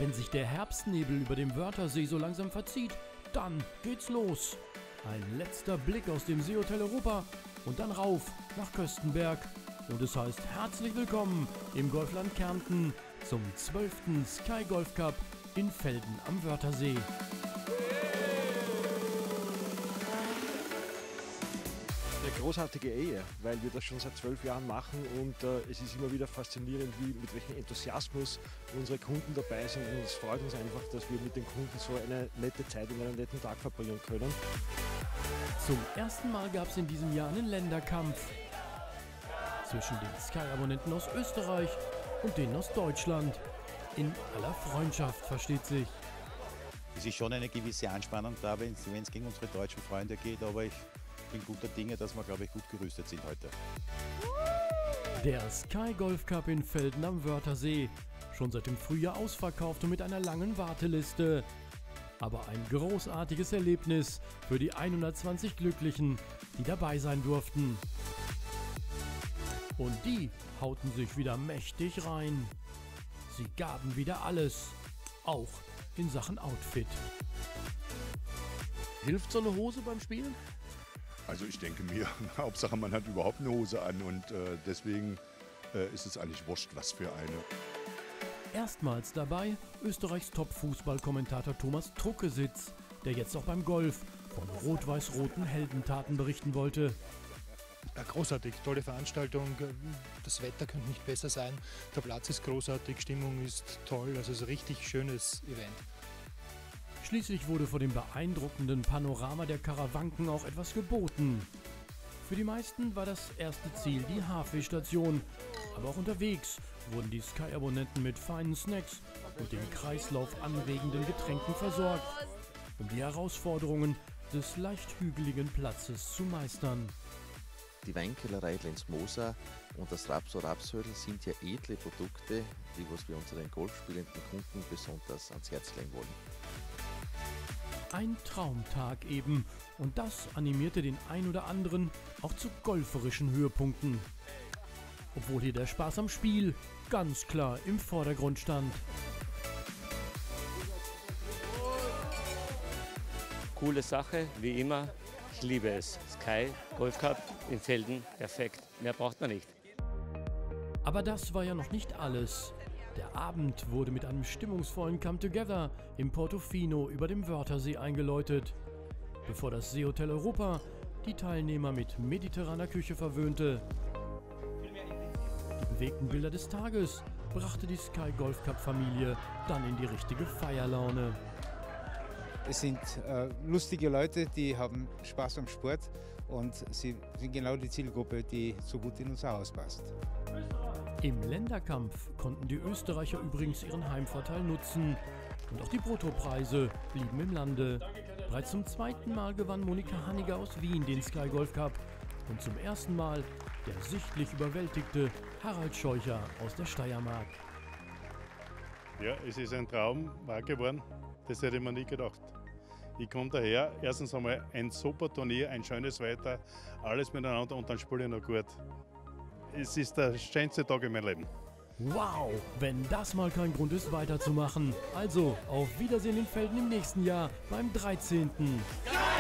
Wenn sich der Herbstnebel über dem Wörthersee so langsam verzieht, dann geht's los. Ein letzter Blick aus dem Seehotel Europa und dann rauf nach Köstenberg. Und es heißt herzlich willkommen im Golfland Kärnten zum 12. Sky Golf Cup in Velden am Wörthersee. Eine großartige Ehe, weil wir das schon seit 12 Jahren machen und es ist immer wieder faszinierend, mit welchem Enthusiasmus unsere Kunden dabei sind, und es freut uns einfach, dass wir mit den Kunden so eine nette Zeit und einen netten Tag verbringen können. Zum ersten Mal gab es in diesem Jahr einen Länderkampf zwischen den Sky-Abonnenten aus Österreich und denen aus Deutschland. In aller Freundschaft, versteht sich. Es ist schon eine gewisse Anspannung da, wenn es gegen unsere deutschen Freunde geht, aber ich bin guter Dinge, dass wir, glaube ich, gut gerüstet sind heute. Der Sky Golf Cup in Velden am Wörthersee. Schon seit dem Frühjahr ausverkauft und mit einer langen Warteliste. Aber ein großartiges Erlebnis für die 120 Glücklichen, die dabei sein durften. Und die hauten sich wieder mächtig rein. Sie gaben wieder alles, auch in Sachen Outfit. Hilft so eine Hose beim Spielen? Also ich denke mir, Hauptsache man hat überhaupt eine Hose an und deswegen ist es eigentlich wurscht, was für eine. Erstmals dabei Österreichs Top-Fußball-Kommentator Thomas Truckesitz, der jetzt auch beim Golf von rot-weiß-roten Heldentaten berichten wollte. Ja, großartig, tolle Veranstaltung, das Wetter könnte nicht besser sein, der Platz ist großartig, Stimmung ist toll, also ein richtig schönes Event. Schließlich wurde vor dem beeindruckenden Panorama der Karawanken auch etwas geboten. Für die meisten war das erste Ziel die Hafe-Station, aber auch unterwegs wurden die Sky-Abonnenten mit feinen Snacks und den Kreislauf anregenden Getränken versorgt, um die Herausforderungen des leicht hügeligen Platzes zu meistern. Die Weinkellerei Lenzmoser und das Rapso-Rapsödel sind ja edle Produkte, die wir unseren golfspielenden Kunden besonders ans Herz legen wollen. Ein Traumtag eben, und das animierte den ein oder anderen auch zu golferischen Höhepunkten. Obwohl hier der Spaß am Spiel ganz klar im Vordergrund stand. Coole Sache, wie immer. Ich liebe es. Sky Golf Cup in Velden, perfekt. Mehr braucht man nicht. Aber das war ja noch nicht alles. Der Abend wurde mit einem stimmungsvollen Come Together im Portofino über dem Wörthersee eingeläutet, bevor das Seehotel Europa die Teilnehmer mit mediterraner Küche verwöhnte. Die bewegten Bilder des Tages brachte die Sky Golf Cup Familie dann in die richtige Feierlaune. Es sind lustige Leute, die haben Spaß am Sport und sie sind genau die Zielgruppe, die so gut in unser Haus passt. Im Länderkampf konnten die Österreicher übrigens ihren Heimvorteil nutzen und auch die Bruttopreise blieben im Lande. Bereits zum zweiten Mal gewann Monika Hanniger aus Wien den Sky Golf Cup und zum ersten Mal der sichtlich überwältigte Harald Scheucher aus der Steiermark. Ja, es ist ein Traum wahr geworden, das hätte ich mir nie gedacht. Ich komme daher, erstens einmal ein super Turnier, ein schönes Wetter, alles miteinander und dann spiele ich noch gut. Es ist der schönste Tag in meinem Leben. Wow, wenn das mal kein Grund ist, weiterzumachen. Also, auf Wiedersehen in Velden im nächsten Jahr beim 13.